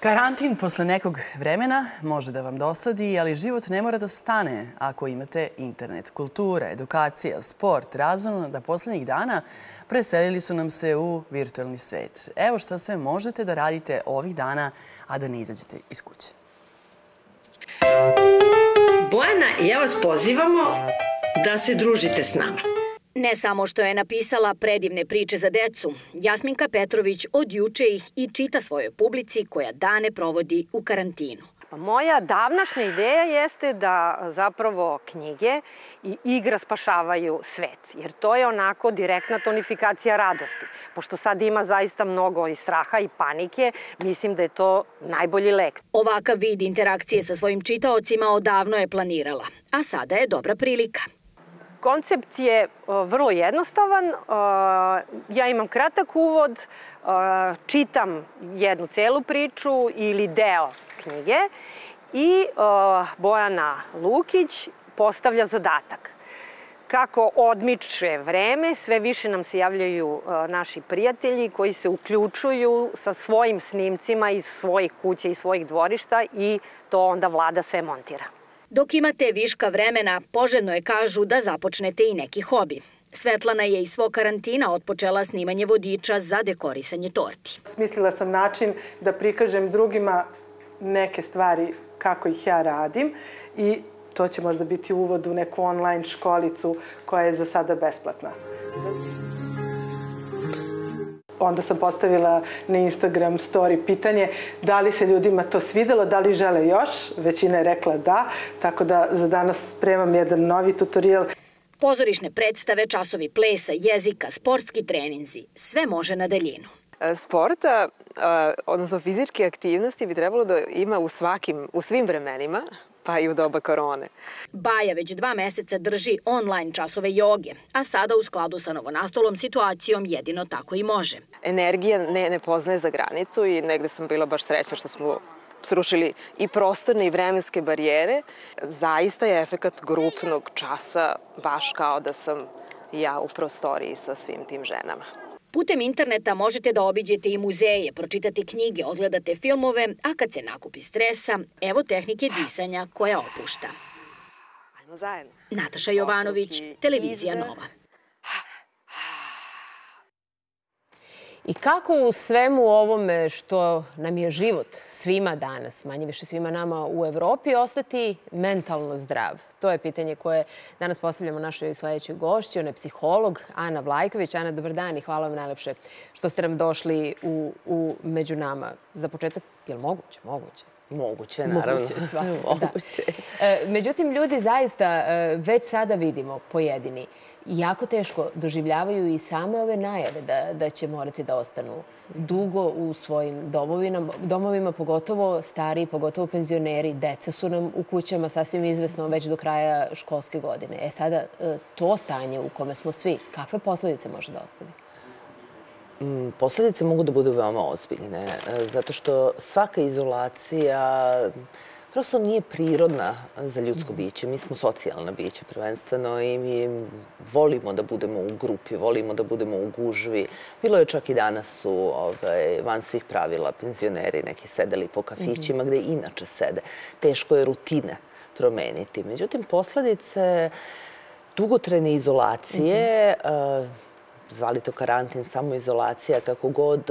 Karantin posle nekog vremena može da vam dosadi, ali život ne mora da stane ako imate internet. Kultura, edukacija, sport, razumno da poslednjih dana preselili su nam se u virtualni svet. Evo šta sve možete da radite ovih dana, a da ne izađete iz kuće. Bojana i ja vas pozivamo da se družite s nama. Ne samo što je napisala predivne priče za decu, Jasminka Petrović od juče ih i čita svojoj publici koja dane provodi u karantinu. Moja davnašnja ideja jeste da zapravo knjige i igra spašavaju svet, jer to je onako direktna tonifikacija radosti. Pošto sad ima zaista mnogo i straha i panike, mislim da je to najbolji lek. Ovakav vid interakcije sa svojim čitaocima odavno je planirala, a sada je dobra prilika. Koncept je vrlo jednostavan. Ja imam kratak uvod, čitam jednu celu priču ili deo knjige i Bojana Lukić postavlja zadatak. Kako odmiče vreme, sve više nam se javljaju naši prijatelji koji se uključuju sa svojim snimcima iz svojih kuća i svojih dvorišta i to onda Vlada sve montira. Dok imate viška vremena, poželjno je, kažu, da započnete i neki hobi. Svetlana je iz svog karantina otpočela snimanje vodiča za dekorisanje torti. Smislila sam način da prikažem drugima neke stvari kako ih ja radim i to će možda biti uvod u neku online školicu koja je za sada besplatna. Onda sam postavila na Instagram story pitanje da li se ljudima to svidelo, da li žele još. Većina je rekla da, tako da za danas spremam jedan novi tutorial. Pozorišne predstave, časovi plesa, jezika, sportski treninzi, sve može na daljinu. Sporta, odnosno fizičke aktivnosti bi trebalo da ima u svim vremenima, pa i u doba korone. Baja već 2 meseca drži online časove joge, a sada u skladu sa novonastalom situacijom jedino tako i može. Energija ne poznaje za granicu i negde sam bila baš srećna što smo srušili i prostorne i vremenske barijere. Zaista je efekat grupnog časa baš kao da sam ja u prostoriji sa svim tim ženama. Putem interneta možete da obiđete i muzeje, pročitati knjige, odgledate filmove, a kad se nakupi stresa, evo tehnike disanja koja opušta. Ajmo zajedno. Nataša Jovanović, Televizija Nova. I kako u svemu ovome što nam je život svima danas, manje više svima nama u Evropi, ostati mentalno zdrav? To je pitanje koje danas postavljamo našoj sledećoj gošći. Ona je psiholog Ana Vlajković. Ana, dobar dan i hvala vam najlepše što ste nam došli među nama. Za početak, je li moguće? Moguće, naravno. Moguće. Međutim, ljudi zaista već sada vidimo pojedini jako teško doživljavaju i same ove najave da će morati da ostanu dugo u svojim domovima, pogotovo stariji, pogotovo penzioneri. Deca su nam u kućama, sasvim izvesno, već do kraja školske godine. Sada, to stanje u kome smo svi, kakve posledice može da ostavi? Posledice mogu da budu veoma ozbiljne, zato što svaka izolacija prosto nije prirodna za ljudsko biće. Mi smo socijalna bića prvenstveno i mi volimo da budemo u grupi, volimo da budemo u gužvi. Bilo je čak i danas su van svih pravila penzioneri neki sedeli po kafićima gde inače sede. Teško je rutine promeniti. Međutim, posledice dugotrajne izolacije, zvali to karantin, samoizolacija, kako god,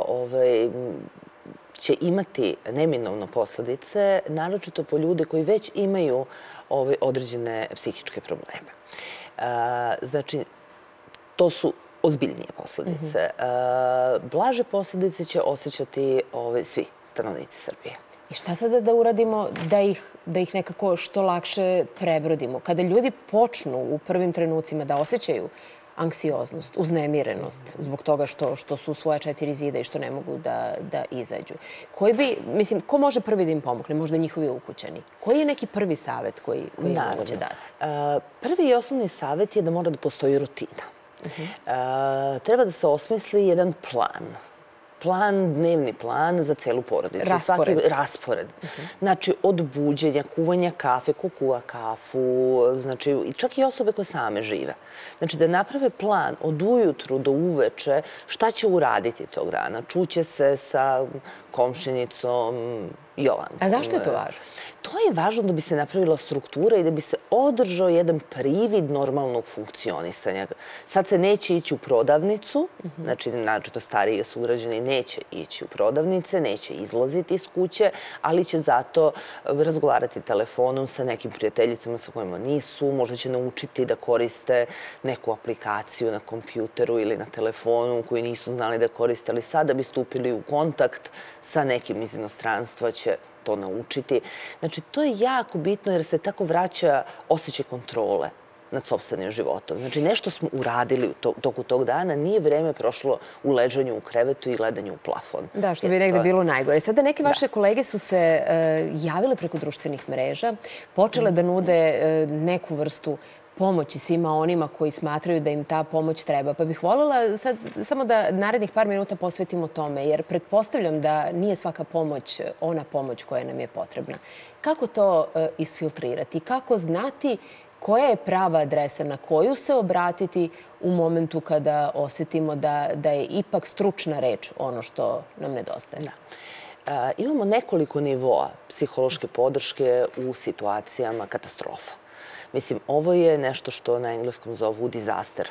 će imati neminovno posledice, naročito po ljude koji već imaju određene psihičke probleme. Znači, to su ozbiljnije posledice. Blaže posledice će osjećati svi stanovnici Srbije. I šta sada da uradimo da ih nekako što lakše prebrodimo? Kada ljudi počnu u prvim trenucima da osjećaju anksioznost, uznemirenost zbog toga što su u svoja 4 zida i što ne mogu da izađu. Ko može prvi da im pomogne? Možda njihovi ukućani. Koji je neki prvi savet koji im moguće dati? Prvi i osnovni savet je da mora da postoji rutina. Treba da se osmisli jedan plan plan, dnevni plan za celu porodicu. Raspored. Raspored. Znači, od buđenja, kuvanja kafe, ko kuva kafu, znači, čak i osobe koje same žive. Znači, da naprave plan od ujutru do uveče šta će uraditi tog dana. Čuće se sa komšinicom Jovankom. A zašto je to važno? To je važno da bi se napravila struktura i da bi se održao jedan privid normalnog funkcionisanja. Sad se neće ići u prodavnicu, znači naročito stariji sugrađani neće ići u prodavnice, neće izlaziti iz kuće, ali će zato razgovarati telefonom sa nekim prijateljicama sa kojima nisu, možda će naučiti da koriste neku aplikaciju na kompjuteru ili na telefonu koju nisu znali da koriste, ali sad da bi stupili u kontakt sa nekim iz inostranstva će to naučiti. Znači, to je jako bitno jer se tako vraća osjećaj kontrole nad sopstvenim životom. Znači, nešto smo uradili u toku tog dana, nije vreme prošlo u ležanju u krevetu i gledanju u plafon. Da, što bi negde bilo najgore. Sada neke vaše kolege su se javile preko društvenih mreža, počele da nude neku vrstu pomoći svima onima koji smatraju da im ta pomoć treba. Pa bih voljela sad samo da narednih par minuta posvetimo tome, jer pretpostavljam da nije svaka pomoć ona pomoć koja nam je potrebna. Kako to isfiltrirati? Kako znati koja je prava adresa na koju se obratiti u momentu kada osetimo da je ipak stručna reč ono što nam nedostaje? Imamo nekoliko nivoa psihološke podrške u situacijama katastrofa. Mislim, ovo je nešto što na engleskom zovu disaster.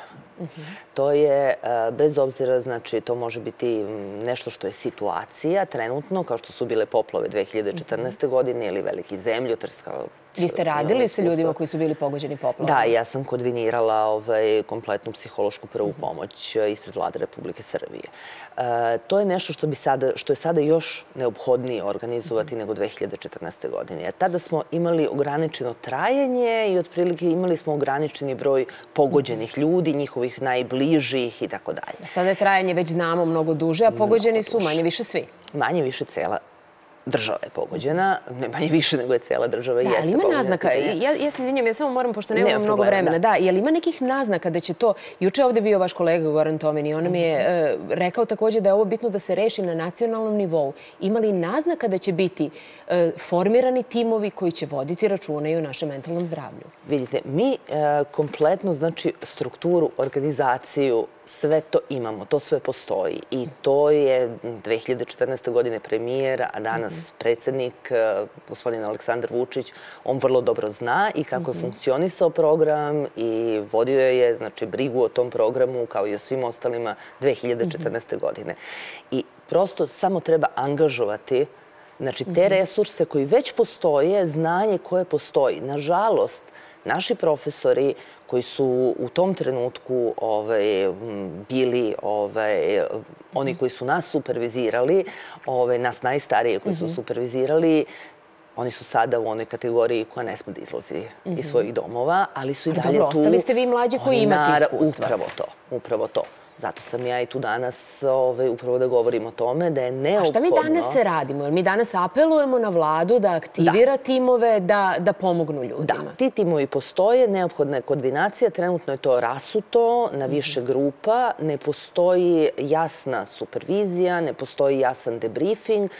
To je, bez obzira, znači, to može biti nešto što je situacija trenutno, kao što su bile poplave 2014. godine ili veliki zemljotres. Vi ste radili sa ljudima koji su bili pogođeni poplavama? Da, ja sam koordinirala kompletnu psihološku prvu pomoć ispred Vlade Republike Srbije. To je nešto što je sada još neophodnije organizovati nego 2014. godine. Tada smo imali ograničeno trajanje i otprilike imali smo ograničeni broj pogođenih ljudi, njihovih najbližih i tako dalje. Sada je trajanje, već znamo, mnogo duže, a pogođeni su manje više svi. Manje više cela država je pogođena, ne manje više nego je cela država jeste pogođena. Da, ali ima naznaka. Ja se izvinjam, ja samo moram, pošto nemamo mnogo vremena. Da, je li ima nekih naznaka da će to... Juče ovde bio vaš kolega Goran Tomin i on mi je rekao također da je ovo bitno da se reši na nacionalnom nivou. Ima li naznaka da će biti formirani timovi koji će voditi računa i o našem mentalnom zdravlju? Vidite, mi kompletnu, znači, strukturu, organizaciju, sve to imamo, to sve postoji. I to je 2014. godine premijer, a danas predsjednik, gospodin Aleksandar Vučić, on vrlo dobro zna i kako je funkcionisao program i vodio je, znači, brigu o tom programu kao i o svim ostalima 2014. godine. I prosto samo treba angažovati, znači, te resurse koji već postoje, znanje koje postoji. Nažalost, naši profesori koji su u tom trenutku bili oni koji su nas supervizirali, nas najstarije koji su supervizirali, oni su sada u onoj kategoriji koja ne sme da izlazi iz svojih domova, ali su i dalje tu. Dobro, ostali ste vi mlađi koji imate iskustva. Upravo to. Zato sam ja i tu danas upravo da govorim o tome da je neophodno... A šta mi danas radimo? Jer mi danas apelujemo na vladu da aktivira timove, da pomognu ljudima. Da, ti timovi postoje, neophodna je koordinacija, trenutno je to rasuto na više grupa, ne postoji jasna supervizija, ne postoji jasan debriefing,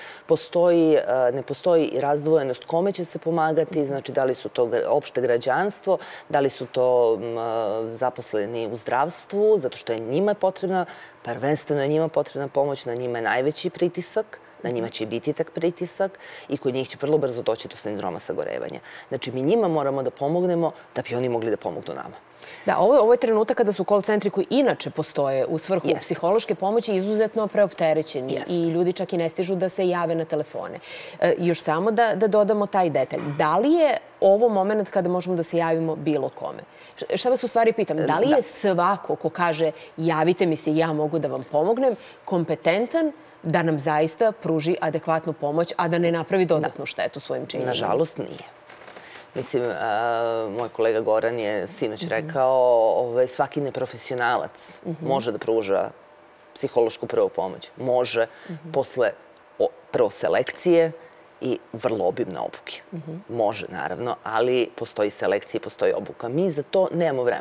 ne postoji razdvojenost kome će se pomagati, znači da li su to opšte građanstvo, da li su to zaposleni u zdravstvu, zato što je njima potrebna, prvenstveno je njima potrebna pomoć, na njima je najveći pritisak, na njima će biti tak pritisak i kod njih će vrlo brzo doći do sindroma sagorevanja. Znači, mi njima moramo da pomognemo da bi oni mogli da pomognu nama. Da, ovo je trenutak kada su call centri koji inače postoje u svrhu psihološke pomoći izuzetno preopterećeni i ljudi čak i ne stižu da se jave na telefone. Još samo da dodamo taj detalj. Da li je ovo moment kada možemo da se javimo bilo kome? Šta vas u stvari pitam? Da li je svako ko kaže javite mi se, ja mogu da vam pomognem, kompetentan da nam zaista pruži adekvatnu pomoć, a da ne napravi dodatnu štetu svojim činjenjima? Nažalost, nije. Mislim, moj kolega Goran je sinoć rekao svaki neprofesionalac može da pruža psihološku prvu pomoć. Može posle prvo selekcije i vrlo obimne obuke. Može, naravno, ali postoji selekcija i postoji obuka. Mi za to nemamo vremena.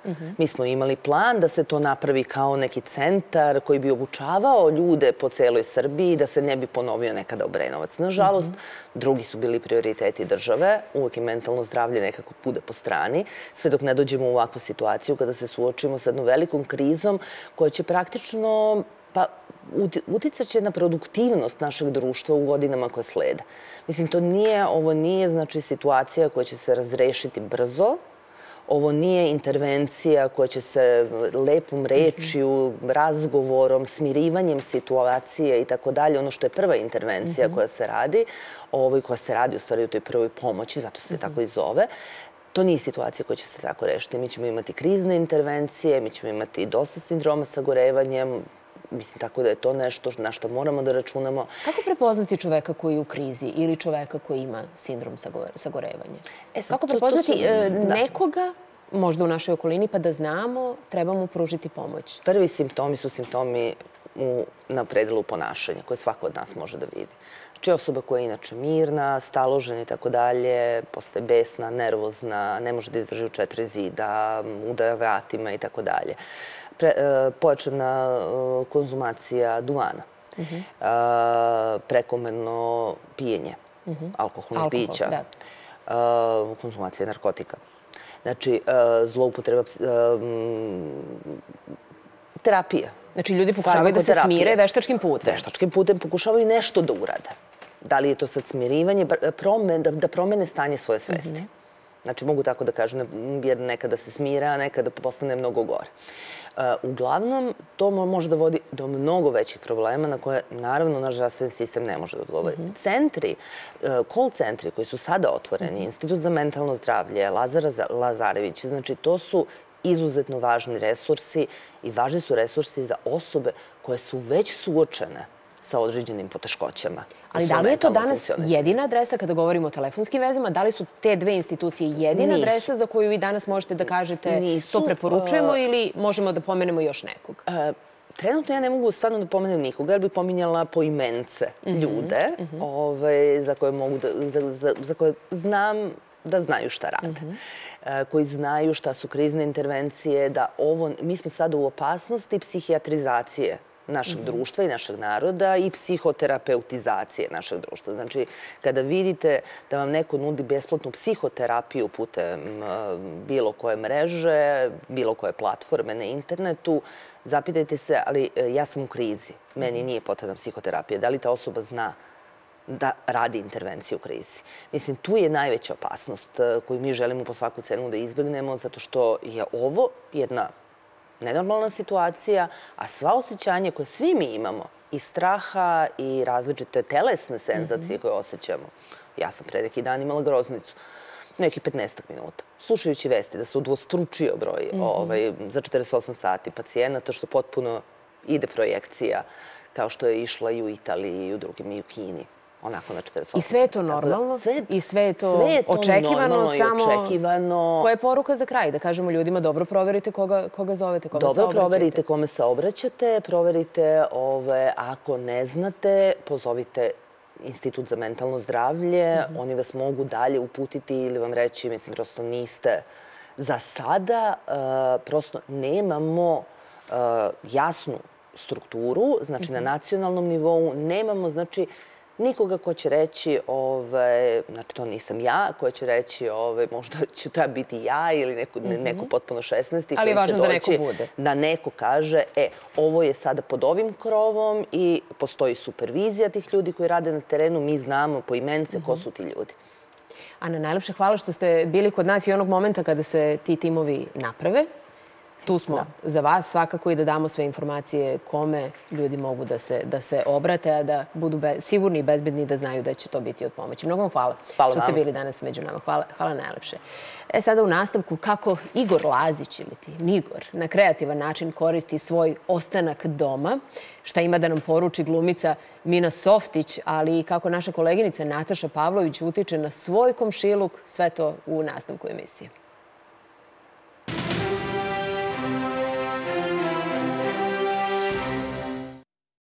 Mi smo imali plan da se to napravi kao neki centar koji bi obučavao ljude po celoj Srbiji, da se ne bi ponovio nekada Obrenovac. Nažalost, drugi su bili prioriteti države, uvek i mentalno zdravlje nekako bude po strani, sve dok ne dođemo u ovakvu situaciju kada se suočimo sa jednom velikom krizom koja će praktično uticat će na produktivnost našeg društva u godinama koje slede. Mislim, ovo nije znači situacija koja će se razrešiti brzo. Ovo nije intervencija koja će se lepom rečju, razgovorom, smirivanjem situacije i tako dalje. Ono što je prva intervencija koja se radi, koja se radi u stvari u toj prvoj pomoći, zato se tako i zove, to nije situacija koja će se tako rešiti. Mi ćemo imati krizne intervencije, mi ćemo imati dosta sindroma sagorevanjem. Mislim, tako da je to nešto na što moramo da računamo. Kako prepoznati čoveka koji je u krizi ili čoveka koji ima sindrom sagorevanja? Kako prepoznati nekoga, možda u našoj okolini, pa da znamo treba mu pružiti pomoć? Prvi simptomi su simptomi na predelu ponašanja, koje svako od nas može da vidi. Znači, osoba koja je inače mirna, staložena i tako dalje, postaje besna, nervozna, ne može da izdrži u 4 zida, udaja vratima i tako dalje. Pojačana konzumacija duvana, prekomerno pijenje alkoholnih pića, konzumacija narkotika. Znači, zloupotreba terapije. Znači, ljudi pokušavaju da se smire veštačkim putem. Veštačkim putem pokušavaju nešto da urade. Da li je to sad smirivanje, da promene stanje svoje svesti. Znači, mogu tako da kažem, jer nekada se smira, a nekada postane mnogo gore. Uglavnom, to može da vodi do mnogo većih problema na koje, naravno, naš zdravstveni sistem ne može da odgovori. Call centri koji su sada otvoreni, Institut za mentalno zdravlje, Lazar Lazarević, znači, to su izuzetno važni resursi i važni su resursi za osobe koje su već suočene sa određenim poteškoćama. Ali da li je to danas jedina adresa kada govorimo o telefonskim vezama? Da li su te dve institucije jedina adresa za koju vi danas možete da kažete to preporučujemo ili možemo da pomenemo još nekog? Trenutno ja ne mogu stvarno da pomenem nikoga, jer bih pominjala poimence ljude za koje znam da znaju šta rade. Koji znaju šta su krizne intervencije, da mi smo sada u opasnosti psihijatrizacije našeg društva i našeg naroda i psihoterapeutizacije našeg društva. Znači, kada vidite da vam neko nudi besplatnu psihoterapiju putem bilo koje mreže, bilo koje platforme na internetu, zapitajte se, ali ja sam u krizi, meni nije potrebna psihoterapija. Da li ta osoba zna da radi intervenciju u krizi? Mislim, tu je najveća opasnost koju mi želimo po svaku cenu da izbegnemo, zato što je ovo jedna nenormalna situacija, a sva osjećanja koje svi mi imamo, i straha i različite telesne senzacije koje osjećamo. Ja sam pre neki dan imala groznicu, neki 15 minuta, slušajući vesti da se udvostručio broj za 48 sati pacijenata, što potpuno ide projekcija, kao što je išla i u Italiji, i u drugim, i u Kini. Onako na 48 sati. I sve je to normalno? I sve je to očekivano? Samo koja je poruka za kraj? Da kažemo ljudima, dobro proverite koga zovete, kome se obraćate. Dobro proverite kome se obraćate, proverite ako ne znate, pozovite Institut za mentalno zdravlje, oni vas mogu dalje uputiti ili vam reći, mislim, prosto niste. Za sada prosto nemamo jasnu strukturu, znači na nacionalnom nivou nemamo, znači, nikoga ko će reći, znači to nisam ja, ko će reći možda ću treba biti ja ili neko potpuno 16. Ali je važno da neko bude. Da neko kaže, ovo je sada pod ovim krovom i postoji supervizija tih ljudi koji rade na terenu, mi znamo poimence ko su ti ljudi. Ana, najlepše hvala što ste bili kod nas i onog momenta kada se ti timovi naprave. Tu smo za vas svakako i da damo sve informacije kome ljudi mogu da se obrate, a da budu sigurni i bezbedni da znaju da će to biti od pomoći. Mnogo vam hvala što ste bili danas među nama. Hvala najlepše. Sada u nastavku kako Igor Lazić ili ti Nigor na kreativan način koristi svoj ostanak doma, šta ima da nam poruči glumica Mina Softić, ali i kako naša koleginica Nataša Pavlović utiče na svoj komšiluk, sve to u nastavku emisije.